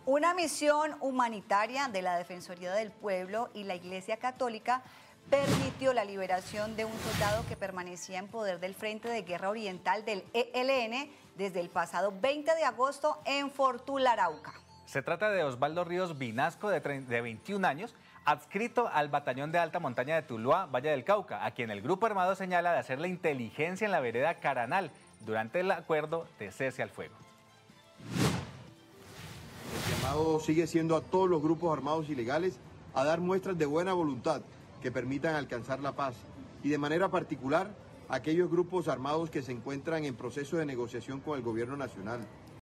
Una misión humanitaria de la Defensoría del Pueblo y la Iglesia Católica permitió la liberación de un soldado que permanecía en poder del Frente de Guerra Oriental del ELN desde el pasado 20 de agosto en Fortul, Arauca. Se trata de Osvaldo Ríos Vinasco, de 21 años, adscrito al batallón de alta montaña de Tuluá, Valle del Cauca, a quien el grupo armado señala de hacer la inteligencia en la vereda Caranal durante el acuerdo de cese al fuego. El llamado sigue siendo a todos los grupos armados ilegales a dar muestras de buena voluntad que permitan alcanzar la paz y de manera particular a aquellos grupos armados que se encuentran en proceso de negociación con el gobierno nacional.